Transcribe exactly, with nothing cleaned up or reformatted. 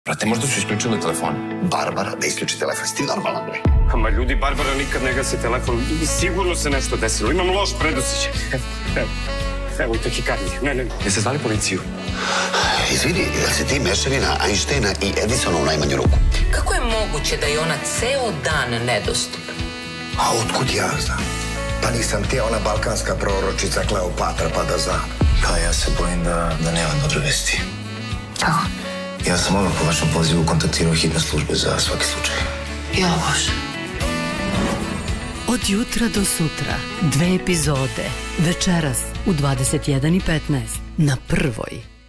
Brate, možda su isključili telefon. Barbara da isključi telefon. Sti normalno, bre? Ma ljudi, Barbara nikad ne gasi telefon. Sigurno se nešto desilo. Imam loš predosjećaj. Evo, evo i tahikardi. Ne, ne, ne. Jeste zvali policiju? Izvini, jel se ti mešavina Einsteina i Edisona u najmanju ruku? Kako je moguće da je ona ceo dan nedostupna? A otkud ja znam? Pa nisam ti ona balkanska proročica Kleopatra pa da znam. Pa ja se bojim da, da nemam dobre vesti. Kako? Ja sam odmah po vašem pozivu kontaktirao hitne službe za svaki slučaj. Ja, Bože. Od jutra do sutra. Dve epizode. Večeras u dvadeset jedan i petnaest. Na Prvoj.